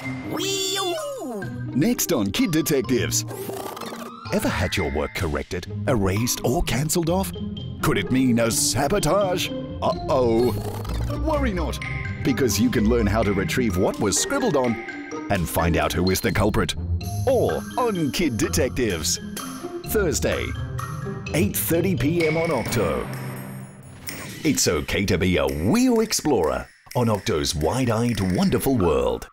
Wee-oo! Next on Kid Detectives. Ever had your work corrected, erased or cancelled off? Could it mean a sabotage? Uh-oh. Worry not, because you can learn how to retrieve what was scribbled on and find out who is the culprit. All on Kid Detectives. Thursday, 8:30 p.m. on Octo. It's okay to be a wee explorer on Octo's wide-eyed, wonderful world.